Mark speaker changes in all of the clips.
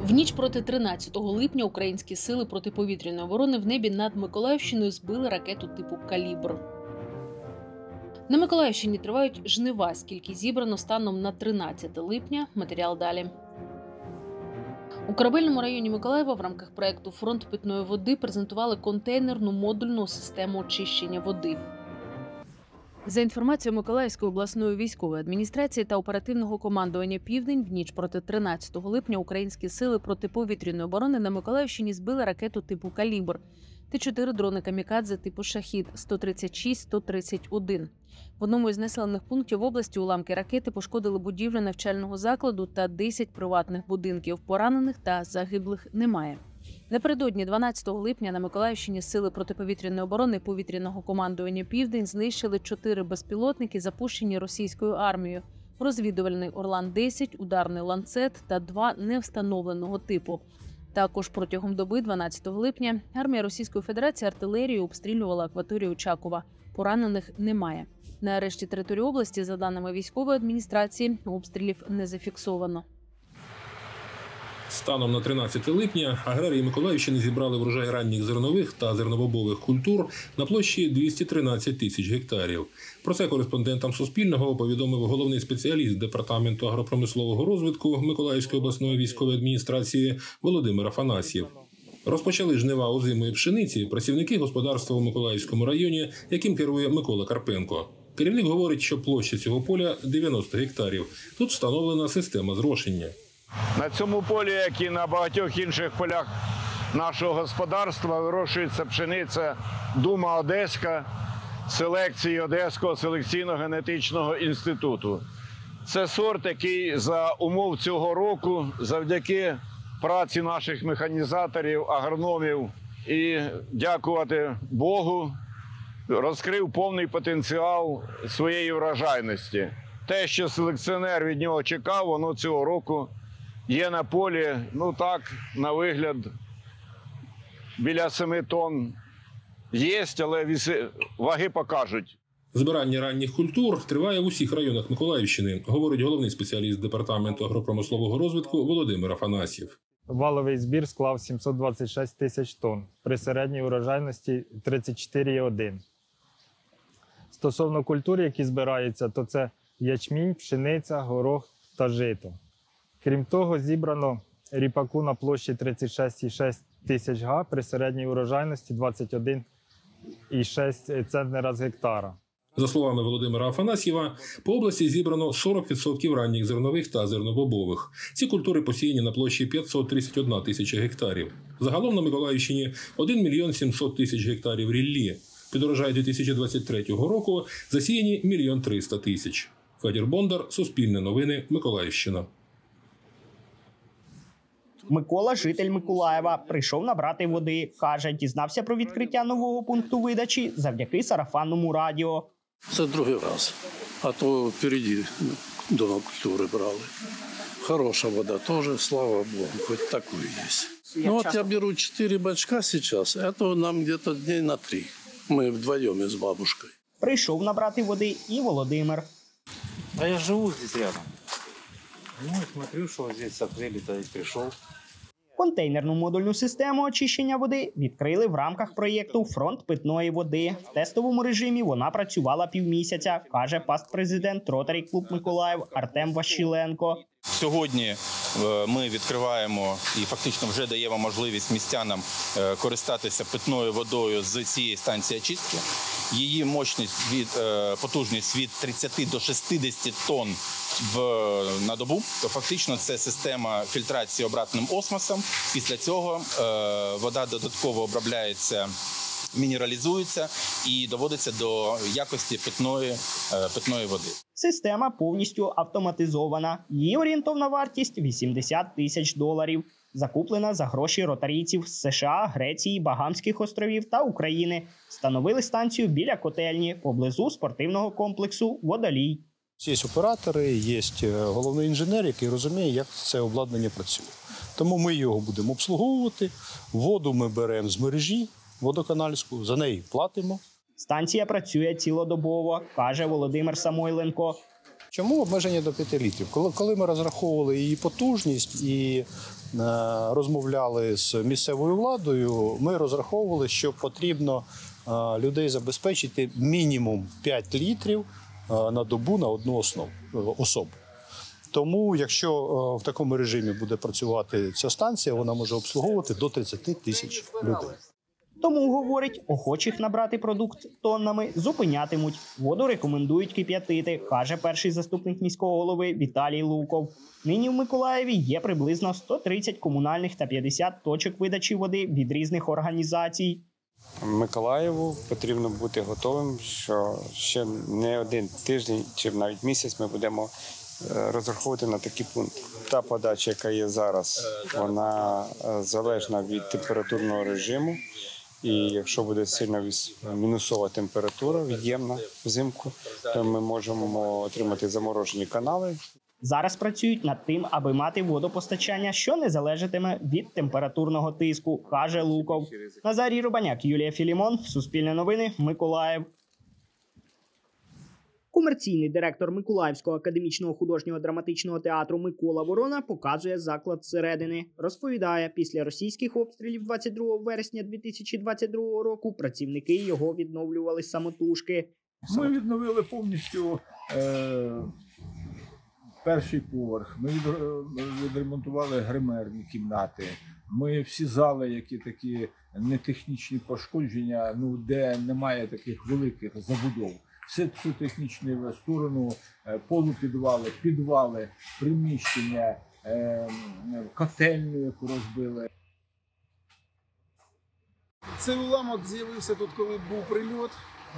Speaker 1: В ніч проти 13 липня українські сили протиповітряної оборони в небі над Миколаївщиною збили ракету типу «Калібр». На Миколаївщині тривають жнива, скільки зібрано станом на 13 липня. Матеріал далі. У корабельному районі Миколаєва в рамках проєкту «Фронт питної води» презентували контейнерну модульну систему очищення води. За інформацією Миколаївської обласної військової адміністрації та оперативного командування «Південь», в ніч проти 13 липня українські сили протиповітряної оборони на Миколаївщині збили ракету типу «Калібр» та 4 дрони камікадзе типу «Шахід» 136-131. В одному із населених пунктів області уламки ракети пошкодили будівлю навчального закладу та 10 приватних будинків. Поранених та загиблих немає. Напередодні 12 липня на Миколаївщині сили протиповітряної оборони повітряного командування «Південь» знищили 4 безпілотники, запущені російською армією. Розвідувальний «Орлан-10», ударний «Ланцет» та 2 невстановленого типу. Також протягом доби 12 липня армія Російської Федерації артилерією обстрілювала акваторію Очакова. Поранених немає. На решті території області, за даними військової адміністрації, обстрілів не зафіксовано.
Speaker 2: Станом на 13 липня аграрії Миколаївщини зібрали врожай ранніх зернових та зернобобових культур на площі 213 тисяч гектарів. Про це кореспондентам Суспільного повідомив головний спеціаліст Департаменту агропромислового розвитку Миколаївської обласної військової адміністрації Володимир Афанасьєв. Розпочали жнива озимої пшениці працівники господарства у Миколаївському районі, яким керує Микола Карпенко. Керівник говорить, що площа цього поля – 90 гектарів. Тут встановлена система зрошення.
Speaker 3: На цьому полі, як і на багатьох інших полях нашого господарства, вирощується пшениця Дума Одеська селекції Одеського селекційно-генетичного інституту. Це сорт, який за умов цього року, завдяки праці наших механізаторів, агрономів і, дякувати Богу, розкрив повний потенціал своєї врожайності. Те, що селекціонер від нього чекав, воно цього року є на полі, на вигляд, біля 7 тонн є, але ваги покажуть.
Speaker 2: Збирання ранніх культур триває в усіх районах Миколаївщини, говорить головний спеціаліст Департаменту агропромислового розвитку Володимир Афанасьєв.
Speaker 4: Валовий збір склав 726 тисяч тонн при середній урожайності 34,1. Стосовно культур, які збираються, то це ячмінь, пшениця, горох та жито. Крім того, зібрано ріпаку на площі 36,6 тисяч га при середній урожайності 21,6 центнера з гектара.
Speaker 2: За словами Володимира Афанасьєва, по області зібрано 40% ранніх зернових та зернобобових. Ці культури посіяні на площі 531 тисяча гектарів. Загалом на Миколаївщині 1 мільйон 700 тисяч гектарів ріллі. Під урожай 2023 року засіяні 1 мільйон 300 тисяч. Федір Бондар, Суспільне новини, Миколаївщина.
Speaker 5: Микола, житель Миколаєва, прийшов набрати води. Каже, дізнався про відкриття нового пункту видачі завдяки сарафанному радіо.
Speaker 6: Це другий раз, а то впереді дома культури брали. Хороша вода теж, слава Богу, хоч таку є. Я беру 4 бачка зараз, а то нам где-то дней на 3. Ми вдвоєм із бабушкою.
Speaker 5: Прийшов набрати води і Володимир.
Speaker 7: А я живу здесь рядом. Смотрю, что здесь открыли, то и пришел.
Speaker 5: Контейнерну модульну систему очищення води відкрили в рамках проєкту «Фронт питної води». В тестовому режимі вона працювала півмісяця, каже пастпрезидент Rotary Club Миколаїв Артем Ващиленко.
Speaker 8: Сьогодні ми відкриваємо і фактично вже даємо можливість містянам користатися питною водою з цієї станції очистки. Її потужність від 30 до 60 тонн на добу. То фактично це система фільтрації обратним осмосом. Після цього вода додатково обробляється, мінералізується і доводиться до якості питної води.
Speaker 5: Система повністю автоматизована. Її орієнтовна вартість – $80 тисяч. Закуплена за гроші ротарійців з США, Греції, Багамських островів та України. Встановили станцію біля котельні, поблизу спортивного комплексу «Водолій».
Speaker 9: Є оператори, є головний інженер, який розуміє, як це обладнання працює. Тому ми його будемо обслуговувати, воду ми беремо з мережі водоканальську, за неї платимо.
Speaker 5: Станція працює цілодобово, каже Володимир Самойленко.
Speaker 9: Чому обмеження до 5 літрів? Коли ми розраховували її потужність і розмовляли з місцевою владою, ми розраховували, що потрібно людей забезпечити мінімум 5 літрів на добу на одну особу. Тому, якщо в такому режимі буде працювати ця станція, вона може обслуговувати до 30 тисяч людей.
Speaker 5: Тому, говорить, охочих набрати продукт тоннами зупинятимуть. Воду рекомендують кип'ятити, каже перший заступник міського голови Віталій Луков. Нині в Миколаєві є приблизно 130 комунальних та 50 точок видачі води від різних організацій.
Speaker 10: Миколаєву потрібно бути готовим, що ще не один тиждень чи навіть місяць ми будемо розраховувати на такі пункти. Та подача, яка є зараз, вона залежна від температурного режиму. І якщо буде сильно мінусова температура, від'ємна взимку, то ми можемо отримати заморожені канали.
Speaker 5: Зараз працюють над тим, аби мати водопостачання, що не залежатиме від температурного тиску, каже Луков. Назарій Рубаняк, Юлія Філімон, Суспільне новини, Миколаїв. Комерційний директор Миколаївського академічного художнього драматичного театру Микола Ворона показує заклад зсередини. Розповідає, після російських обстрілів 22 вересня 2022 року працівники його відновлювали самотужки.
Speaker 11: Ми відновили повністю перший поверх, ми відремонтували гримерні кімнати. Ми всі зали, які такі нетехнічні пошкодження, де немає таких великих забудов. Все цю технічну сторону, полупідвали, підвали, приміщення, котельню, яку розбили.
Speaker 12: Цей уламок з'явився тут, коли був прильот.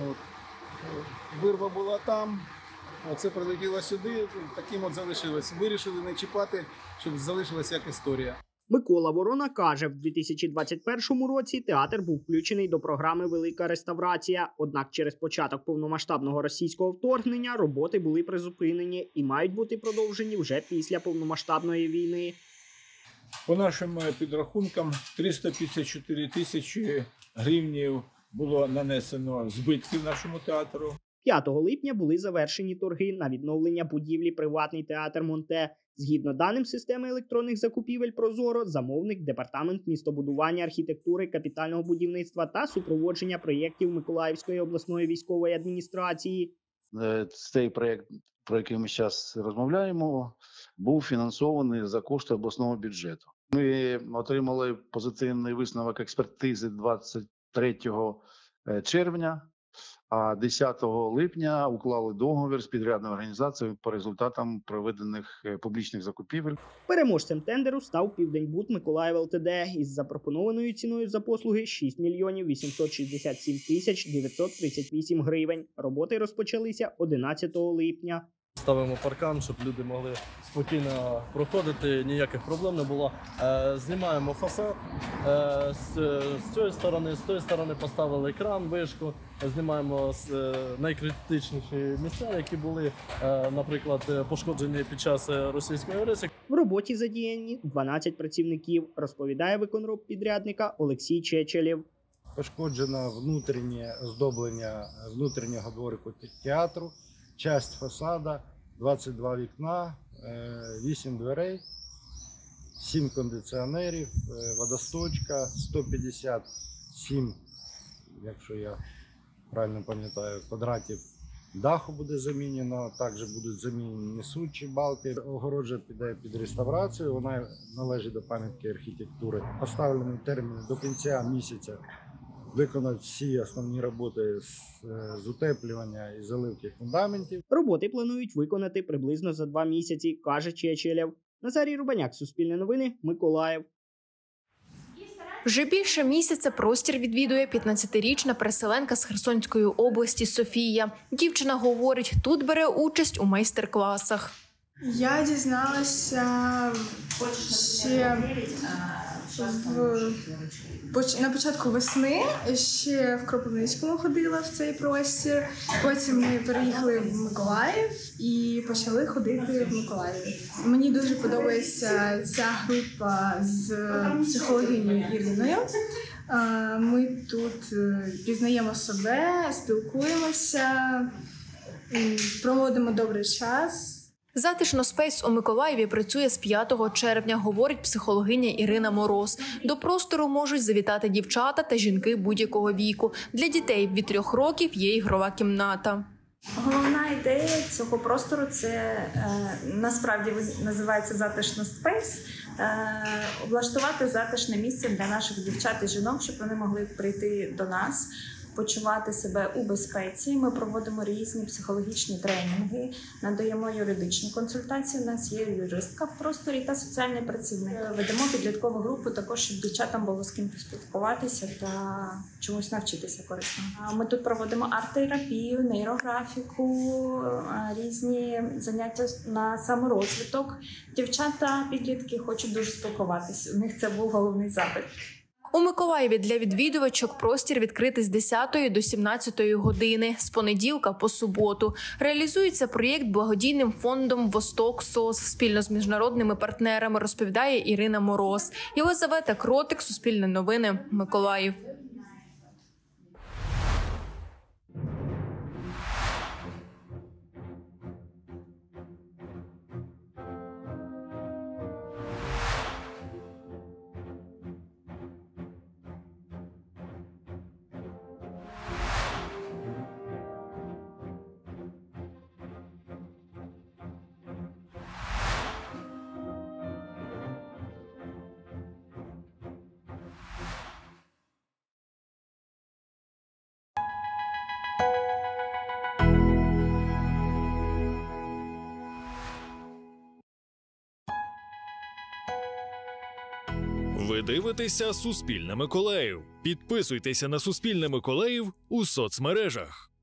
Speaker 12: Вирва була там, це прилетіло сюди, таким от залишилось. Вирішили не чіпати, щоб залишилась як історія.
Speaker 5: Микола Ворона каже, в 2021 році театр був включений до програми «Велика реставрація». Однак через початок повномасштабного російського вторгнення роботи були призупинені і мають бути продовжені вже після повномасштабної війни.
Speaker 11: По нашим підрахункам 354 тисячі гривень було нанесено збитків нашому театру.
Speaker 5: 5 липня були завершені торги на відновлення будівлі «Приватний театр Монте». Згідно даним системи електронних закупівель «Прозоро», замовник – Департамент містобудування, архітектури, капітального будівництва та супроводження проєктів Миколаївської обласної військової адміністрації.
Speaker 13: Цей проєкт, про який ми зараз розмовляємо, був фінансований за кошти обласного бюджету. Ми отримали позитивний висновок експертизи 23 червня. А 10 липня уклали договір з підрядною організацією по результатам проведених публічних закупівель.
Speaker 5: Переможцем тендеру став «Південьбуд Миколаїв ЛТД» із запропонованою ціною за послуги 6 мільйонів 867 тисяч 938 гривень. Роботи розпочалися 11 липня.
Speaker 14: Ставимо паркан, щоб люди могли спокійно проходити, ніяких проблем не було. Знімаємо фасад, з цієї сторони поставили кран, вишку, знімаємо найкритичніші місця, які були, наприклад, пошкоджені під час російської агресії.
Speaker 5: В роботі задіяні 12 працівників, розповідає виконроб підрядника Олексій Чечелєв.
Speaker 15: Пошкоджено внутрішнє оздоблення внутрішнього дворику театру. Часть фасада, 22 вікна, 8 дверей, 7 кондиціонерів, водосточка, 157, якщо я правильно пам'ятаю, квадратів даху буде замінено, також будуть замінені несучі балки. Огорожа піде під реставрацію, вона належить до пам'ятки архітектури. Поставлені терміни до кінця місяця. Виконати всі основні роботи з утеплювання і заливки фундаментів.
Speaker 5: Роботи планують виконати приблизно за 2 місяці, каже Чечелєв. Назарій Рубаняк, Суспільне новини, Миколаїв.
Speaker 16: Вже більше місяця простір відвідує 15-річна переселенка з Херсонської області Софія. Дівчина говорить, тут бере участь у майстер-класах.
Speaker 17: Я дізналася ще на початку весни, ще в Кропивницькому ходила в цей простір. Потім ми переїхали в Миколаїв і почали ходити в Миколаєві. Мені дуже подобається ця група з психологинею Іриною. Ми тут пізнаємо себе, спілкуємося. проводимо добрий час.
Speaker 16: Затишно Спейс у Миколаєві працює з 5 червня, говорить психологиня Ірина Мороз. До простору можуть завітати дівчата та жінки будь-якого віку. Для дітей від 3 років є ігрова кімната.
Speaker 18: Головна ідея цього простору – це насправді називається «Затишно Спейс». Облаштувати затишне місце для наших дівчат і жінок, щоб вони могли прийти до нас, почувати себе у безпеці. Ми проводимо різні психологічні тренінги, надаємо юридичні консультації. У нас є юристка в просторі та соціальний працівник. Ведемо підліткову групу також, щоб дівчатам було з ким поспілкуватися та чомусь навчитися корисно. Ми тут проводимо арт-терапію, нейрографіку, різні заняття на саморозвиток. Дівчата, підлітки хочуть дуже спілкуватися. У них це був головний запит.
Speaker 16: У Миколаєві для відвідувачок простір відкритий з 10 до 17 години, з понеділка по суботу. Реалізується проєкт благодійним фондом «Восток СОС» спільно з міжнародними партнерами, розповідає Ірина Мороз. Єлизавета Кротик, Суспільне новини, Миколаїв.
Speaker 19: Ви дивитеся «Суспільне Миколаїв». Підписуйтеся на «Суспільне Миколаїв» у соцмережах.